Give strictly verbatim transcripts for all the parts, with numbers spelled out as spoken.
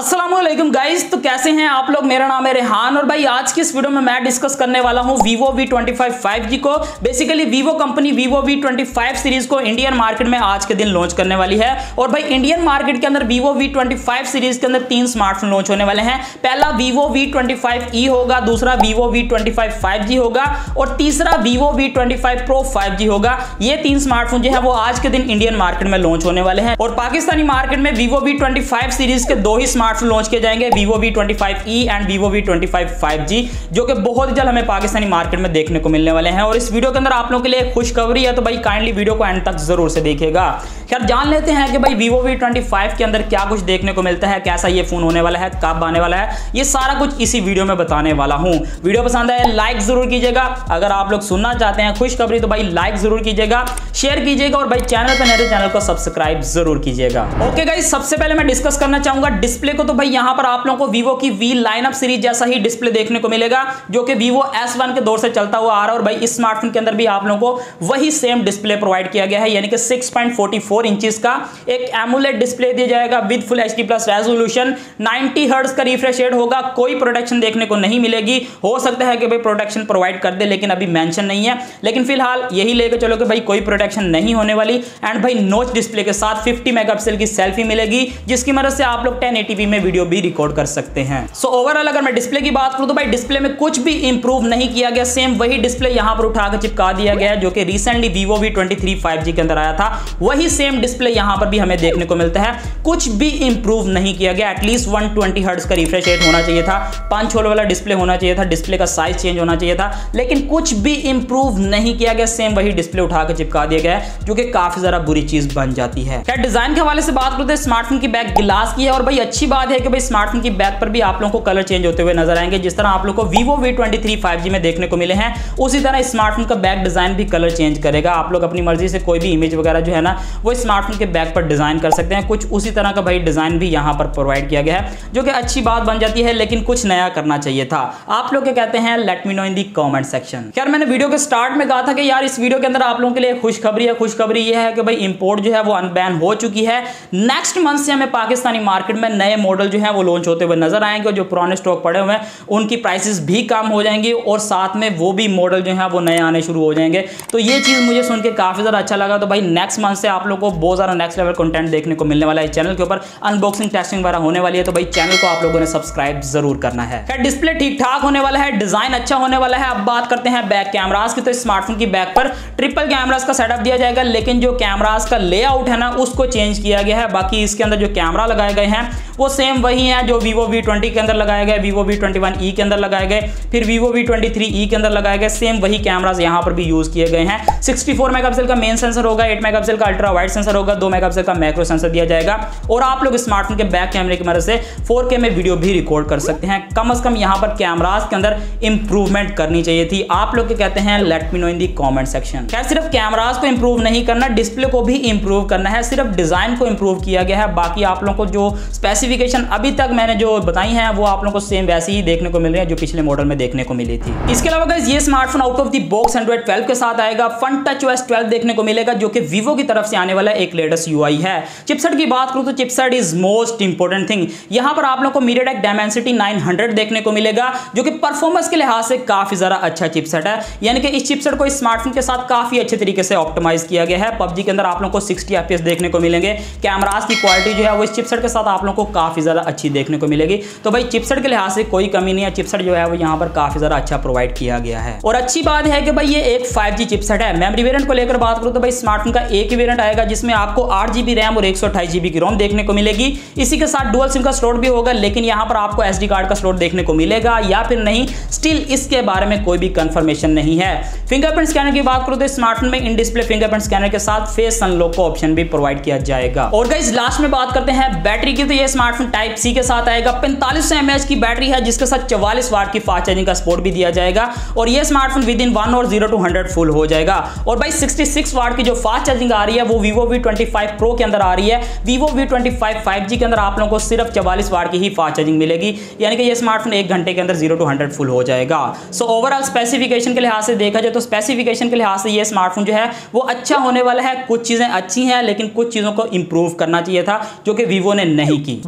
अस्सलामुअलैकुम गाइस, तो कैसे हैं आप लोग। मेरा नाम है रेहान और भाई आज की इस वीडियो में मैं डिस्कस करने वाला हूं Vivo V twenty five five G को। Basically Vivo company Vivo V twenty five series को इंडियन मार्केट में आज के दिन लॉन्च करने वाली है। और भाई इंडियन मार्केट के अंदर Vivo V twenty five series के अंदर तीन स्मार्टफोन लॉन्च होने वाले हैं। पहला Vivo V twenty five E होगा, दूसरा Vivo V twenty five five G होगा और तीसरा Vivo V twenty five pro five G होगा। ये तीन स्मार्टफोन जो है वो आज के दिन इंडियन मार्केट में लॉन्च होने वाले हैं। और पाकिस्तानी मार्केट में Vivo V twenty five series के दो ही स्मार्टफोन लॉन्च किए जाएंगे, Vivo V twenty five E and Vivo V twenty five five G, जो कि बहुत जल्द हमें पाकिस्तानी मार्केट में देखने को मिलने वाले हैं। और इस वीडियो के अंदर आप लोगों के लिए खुशखबरी है, तो भाई काइंडली वीडियो को एंड तक जरूर से देखिएगा। खैर जान लेते हैं कि भाई Vivo वी ट्वेंटी फाइव के अंदर क्या कुछ देखने को मिलता है, कैसा ये फोन होने वाला है, कब आने वाला है, ये सारा कुछ इसी वीडियो में बताने वाला हूं। वीडियो पसंद आए लाइक जरूर कीजिएगा। अगर आप लोग सुनना चाहते हैं खुशखबरी तो भाई लाइक जरूर कीजिएगा, शेयर कीजिएगा और भाई चैनल पर नए तो चैनल को सब्सक्राइब जरूर कीजिएगा। ओके गाइस, सबसे पहले मैं डिस्कस करना चाहूंगा डिस्प्ले को। तो भाई यहां पर आप लोगों को Vivo की वी लाइनअप सीरीज जैसा ही डिस्प्ले देखने को मिलेगा, जो कि Vivo एस वन के दौर से चलता हुआ आ रहा है। और भाई इस स्मार्टफोन के अंदर भी आप लोगों को वही सेम डिस्प्ले प्रोवाइड किया गया है, यानी कि six point four four inches का एक एमोलेड डिस्प्ले दिया जाएगा with full HD plus resolution. Ninety hertz का रिफ्रेश रेट होगा। कोई प्रोटेक्शन देखने को नहीं मिलेगी। हो सकता है कि भाई प्रोटेक्शन प्रोवाइड कर दे, लेकिन अभी मेंशन नहीं है। लेकिन फिलहाल यही लेकर चलो कि भाई कोई प्रोटेक्शन नहीं होने वाली। एंड भाई नोच डिस्प्ले के साथ फिफ्टी मेगापिक्सल की सेल्फी मिलेगी, जिसकी मदद से आप लोग टेन एटी पी में वीडियो भी रिकॉर्ड कर सकते हैं। सो so, ओवरऑल अगर मैं डिस्प्ले की बात करूं तो भाई डिस्प्ले में कुछ भी इंप्रूव नहीं किया गया। सेम वही डिस्प्ले यहां पर उठाकर चिपका दिया गया है, जो कि recently Vivo V twenty three five G के अंदर आया था। वही सेम डिस्प्ले यहां पर भी हमें देखने को मिलता है। कुछ भी इंप्रूव नहीं किया गया। एटलीस्ट वन ट्वेंटी हर्ट्ज का रिफ्रेश रेट होना चाहिए था, पांच होल वाला डिस्प्ले होना चाहिए था, डिस्प्ले का साइज चेंज होना चाहिए था, लेकिन कुछ भी इंप्रूव नहीं किया गया। सेम वही डिस्प्ले उठाकर चिपका दिया गया है, जो कि काफी ज्यादा बुरी चीज बन जाती है। क्या डिजाइन के हवाले से बात करते हैं, स्मार्टफोन की बैक गिलास की है। और भाई अच्छी बात है कि भाई स्मार्टफोन की बैक पर भी आप लोगों को कलर चेंज होते हुए नजर आएंगे। जिस तरह आप लोग को Vivo V twenty three five G में देखने को मिले हैं, उसी तरह स्मार्टफोन का बैक डिजाइन भी कलर चेंज करेगा। आप लोग अपनी मर्जी से कोई भी इमेज वगैरह जो है ना वो स्मार्टफोन के बैक पर डिजाइन कर सकते हैं। कुछ उसी तरह का भाई डिजाइन भी यहां पर प्रोवाइड किया गया है, जो कि अच्छी बात बन जाती है, लेकिन कुछ नया करना चाहिए था। आप लोग क्या कहते हैं, let me know in the comment section. यार मैंने वीडियो के स्टार्ट में कहा था कि यार इस वीडियो के अंदर आप लोगों के लिए खुशखबरी है। खुशखबरी ये है कि भाई इंपोर्ट जो है वो अनबैन हो चुकी है। नेक्स्ट मंथ से हमें पाकिस्तानी मार्केट में नए मॉडल जो है वो लॉन्च होते हुए नजर आएंगे, और जो पुराने स्टॉक पड़े हुए हैं उनकी प्राइसेस भी कम हो जाएंगी, और साथ में वो भी मॉडल जो है वो नए आने शुरू हो जाएंगे। तो ये चीज मुझे सुन के काफी ज्यादा अच्छा लगा। तो भाई नेक्स्ट मंथ से आप लोगों को बहुत ज्यादा नेक्स्ट लेवल कंटेंट देखने को मिलने वाला है। चैनल के ऊपर अनबॉक्सिंग टेस्टिंग वगैरह होने वाली है, तो भाई चैनल को आप लोगों ने सब्सक्राइब जरूर करना है। क्या डिस्प्ले ठीक ठाक होने वाला है, डिजाइन अच्छा होने वाला है। अब बात करते हैं बैक कैमरास की। तो स्मार्टफोन की बैक पर ट्रिपल कैमरास का सेटअप दिया जाएगा, लेकिन जो कैमरास का लेआउट है ना उसको चेंज किया गया है। बाकी इसके अंदर जो कैमरा लगाए गए हैं वो सेम वही है जो Vivo वी ट्वेंटी के अंदर लगाए गए, Vivo V twenty one E के अंदर लगाए गए, फिर Vivo V twenty three E के अंदर लगाए गए। सेम वही कैमरास यहां पर भी यूज किए गए हैं। सिक्सटी फोर मेगापिक्सल का मेन सेंसर होगा, एट मेगापिक्सल का अल्ट्रा वाइड सेंसर होगा, दो मेगापिक्सल का मैक्रो सेंसर दिया जाएगा। और आप लोग स्मार्टफोन के बैक कैमरे की मदद से फोर के में वीडियो भी रिकॉर्ड कर सकते हैं। कम से कम यहां पर कैमरास के अंदर इंप्रूवमेंट करनी चाहिए थी। आप लोग क्या कहते हैं, let me know in the comment section. खैर सिर्फ कैमरास को इंप्रूव नहीं करना, डिस्प्ले को भी इंप्रूव करना है। सिर्फ डिजाइन को इंप्रूव किया गया है। बाकी आप लोगों को जो स्पेसिफिकेशन अभी तक मैंने जो बताई हैं वो आप लोगों को सेम वैसे ही देखने को मिल रही है जो पिछले मॉडल में देखने को मिली थी। इसके अलावा गाइस ये smartphone out of the box Android twelve के साथ आएगा। फन टच ओएस ट्वेल्व देखने को मिलेगा, जो कि Vivo की तरफ से आने वाला एक लेटेस्ट यूआई है। चिपसेट की बात करूं तो chipset is most important thing. यहां पर आप लोगों को MediaTek Dimensity नाइन हंड्रेड देखने को मिलेगा, जो कि परफॉर्मेंस के लिहाज से काफी ज्यादा अच्छा चिपसेट है। यानी कि इस चिपसेट को इस स्मार्टफोन के साथ काफी अच्छे तरीके से ऑप्टिमाइज किया गया है। पबजी के अंदर आप लोगों को सिक्सटी एफपीएस देखने को मिलेंगे। कैमरास की क्वालिटी जो है वो इस चिपसेट के साथ आप लोगों को काफी ज्यादा अच्छी देखने को मिलेगी। तो भाई चिपसेट के लिहाज से कोई कमी नहीं है। चिपसेट जो है वो यहाँ पर काफी ज्यादा अच्छा प्रोवाइड किया गया है। और अच्छी बात है कि भाई ये एक फाइव जी चिपसेट है। मेमोरी वेरिएंट को लेकर बात करूं तो भाई स्मार्टफोन का एक ही वेरिएंट आएगा, जिसमें आपको आठ जीबी रैम और एक सौ अट्ठाईस जीबी की रोम देखने को मिलेगी। इसी के साथ डुअल सिम का स्लॉट भी होगा, लेकिन यहाँ पर आपको एसडी कार्ड का स्लॉट देखने को मिलेगा या फिर नहीं, स्टिल इसके बारे में कोई भी कंफर्मेशन नहीं है। फिंगरप्रिंट स्कैनर की बात करूं तो स्मार्टफोन में इन डिस्प्ले फिंगरप्रिंट स्कैनर के साथ फेस अनलॉक का ऑप्शन भी प्रोवाइड किया जाएगा। और गाइस लास्ट में बात करते हैं बैटरी की। तो ये स्मार्टफोन टाइप सी के साथ आएगा। पैंतालीस सौ एमएएच की बैटरी है, जिसके साथ चौवालीस वाट की फास्ट चार्जिंग का सपोर्ट भी दिया जाएगा। और ये स्मार्टफोन विद इन वन और जीरो टू हंड्रेड फुल हो जाएगा। और भाई सिक्सटी सिक्स वाट की जो फास्ट चार्जिंग आ रही है वो Vivo V twenty five pro के अंदर आ रही है। Vivo V twenty five five G के अंदर आप लोगों को सिर्फ चौवालीस वाट की ही फास्ट चार्जिंग मिलेगी, यानी कि ये स्मार्टफोन एक घंटे के अंदर जीरो टू हंड्रेड फुल हो जाएगा। सो ओवरऑल स्पेसिफिकेशन के लिहाज से देखा जाए तो स्पेसिफिकेशन के लिहाज से ये स्मार्टफोन जो है वो अच्छा होने वाला है। कुछ चीजें अच्छी हैं, लेकिन कुछ चीजों को इंप्रूव करना चाहिए था, जो कि Vivo ने नहीं की।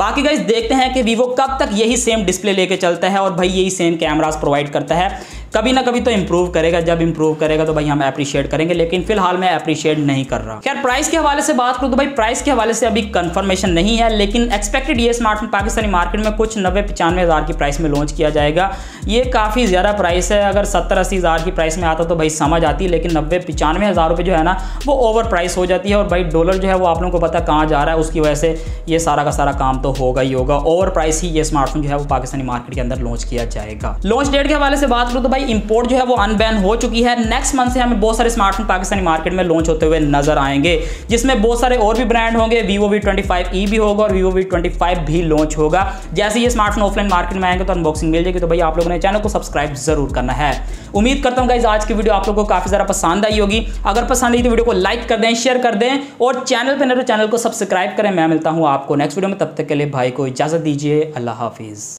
बाकी गाइस देखते हैं कि वीवो कब तक यही सेम डिस्प्ले लेके चलता है और भाई यही सेम कैमरास प्रोवाइड करता है। कभी ना कभी तो इंप्रूव करेगा, जब इंप्रूव करेगा तो भाई हम अप्रिशिएट करेंगे, लेकिन फिलहाल मैं अप्रिशिएट नहीं कर रहा। खैर प्राइस के हवाले से बात करूं तो भाई प्राइस के हवाले से अभी कंफर्मेशन नहीं है, लेकिन एक्सपेक्टेड ये स्मार्टफोन पाकिस्तानी मार्केट में कुछ नब्बे पचानवे हज़ार की प्राइस में लॉन्च किया जाएगा। ये काफ़ी ज़्यादा प्राइस है, अगर सत्तर अस्सी हज़ार की प्राइस में आता तो भाई समझ आती, लेकिन नब्बे पचानवे हज़ार रुपये जो है ना वो ओवर प्राइस हो जाती है। और भाई डॉलर जो है वो आप लोगों को पता कहाँ जा रहा है, उसकी वजह से ये सारा का सारा काम तो होगा ही होगा। ओवर प्राइस ही ये स्मार्टफोन जो है वो पाकिस्तानी मार्केट के अंदर लॉन्च किया जाएगा। लॉन्च डेट के हवाले से बात करूँ तो भाई इंपोर्ट जो है वो अनबैन हो चुकी है। नेक्स्ट मंथ से हमें बहुत सारे स्मार्टफोन पाकिस्तानी मार्केट में लॉन्च होते हुए नजर आएंगे, जिसमें बहुत सारे और भी ब्रांड होंगे। Vivo V twenty five E भी होगा और वीवो वी ट्वेंटी फाइव भी लॉन्च होगा। जैसे ये स्मार्टफोन ऑफलाइन मार्केट में आएंगे तो अनबॉक्सिंग मिल जाएगी। तो भाई आप लोगों ने चैनल को सब्सक्राइब जरूर करना है। उम्मीद करता हूं गाइस आज की वीडियो आप लोगों को काफी ज्यादा पसंद आई होगी। अगर पसंद आई तो वीडियो को लाइक कर दें, शेयर कर दें और चैनल पर नए तो चैनल को सब्सक्राइब करें। मैं मिलता हूं आपको नेक्स्ट वीडियो में, तब तक के लिए भाई को इजाजत दीजिए। अल्लाह हाफिज।